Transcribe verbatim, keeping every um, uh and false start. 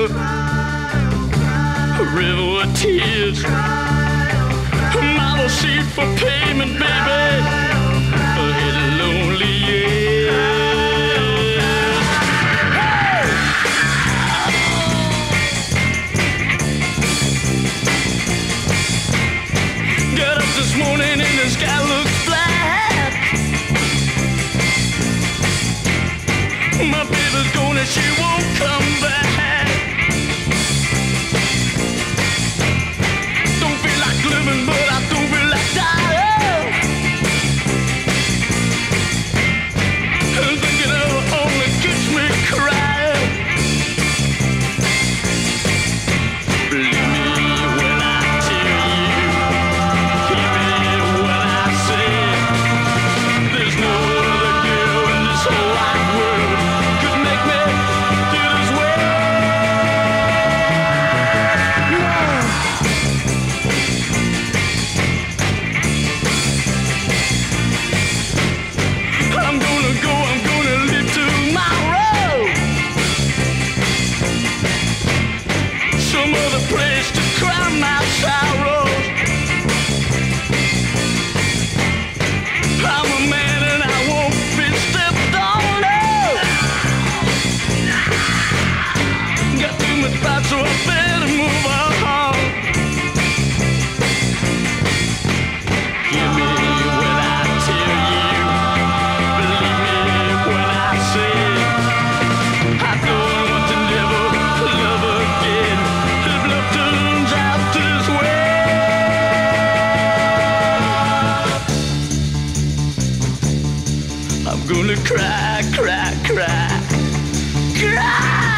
river, a river of tears. Mama seat for payment, baby, for his lonely years. Got up this morning and the sky looks black. My baby's gone and she won't come back. Don't feel like living, but I don't feel like dying. And thinking of her only gets me crying. Believe me when I tell you, hear me when I say, there's no other girl in this whole wide world could make me feel this way. I'm gonna go, I'm gonna live tomorrow. Some other place to cry my sorrows. I'm a man and I won't be stepped on. No. Got too much pride, so I better move on. Hear me when I tell you, believe me when I say, I don't want to never love again if love turns out this way. I'm gonna cry, cry, cry, cry.